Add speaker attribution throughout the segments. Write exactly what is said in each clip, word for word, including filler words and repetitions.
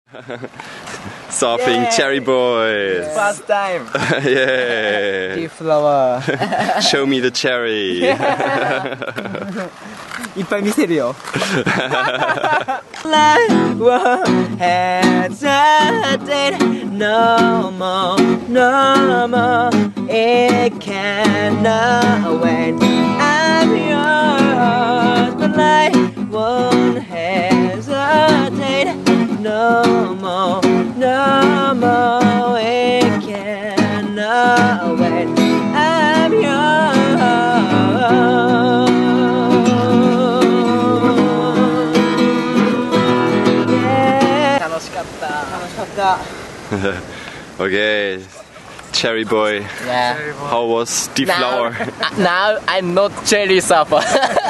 Speaker 1: Surfing
Speaker 2: Yay.
Speaker 1: Cherry Boy.
Speaker 2: First time.
Speaker 1: Yeah.
Speaker 2: Deep flower.
Speaker 1: Show me the cherry.
Speaker 2: いっぱい見せるよ。Life won't hesitate no more, no more. It cannot wait. I'm yours, but life won't hesitate no more, no more. It cannot wait. I'm yours.楽しかった楽しかった
Speaker 1: Okay, Cherry Boy.
Speaker 3: Yeah.
Speaker 1: How was the flower?
Speaker 3: Now, now I'm not cherry surfer.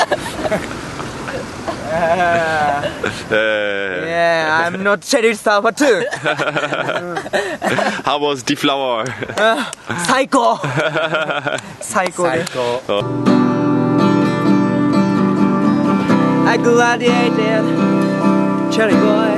Speaker 1: Uh,
Speaker 2: Yeah, I'm not cherry surfer too.
Speaker 1: How was the flower?
Speaker 2: 最高最高です I gladiated Cherry Boy